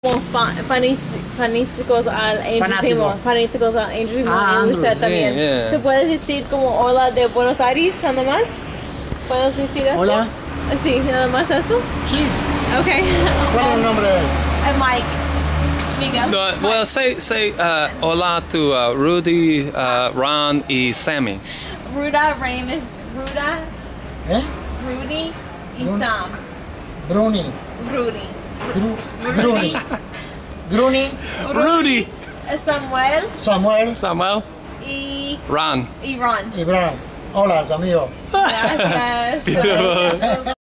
fanáticos al Angel fanáticos al Angel y usted también. Sí, yeah. ¿Se puede decir como hola de Buenos Aires nada más? ¿Puedes decir eso? Hola. Sí, nada más eso. Sí. Okay. ¿Cuál es el nombre de él? Mike. Miguel. No, well, say hola to Rudy, Ron y Sammy. Rudy ¿Eh? Rudy y Bruni. Sam. Bruni. Rudy. Gruni. Gruni. Rudy, Samuel Samuel, y Ron. Ron. Y Bran. Hola, amigo. Gracias.